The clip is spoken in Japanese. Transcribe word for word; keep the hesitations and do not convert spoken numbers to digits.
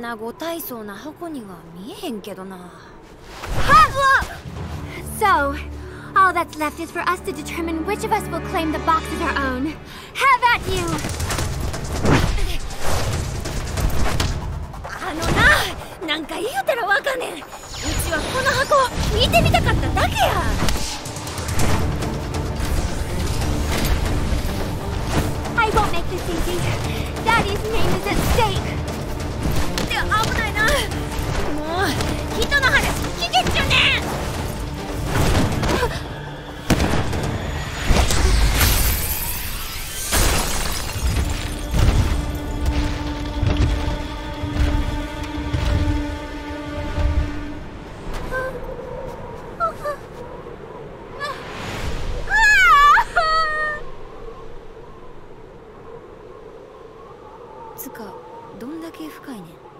なご体操な箱には見えへんけどな。 So, all that's left is for us to determine which of us will claim the box as our own. Have at you! あのな、なんか言うたらわかんねん。うちはこの箱見てみたかっただけや。 I won't make this easy. Daddy's name is at stake. って危ないな。もう人の話聞けっちゅうねん。つかどんだけ深いねん。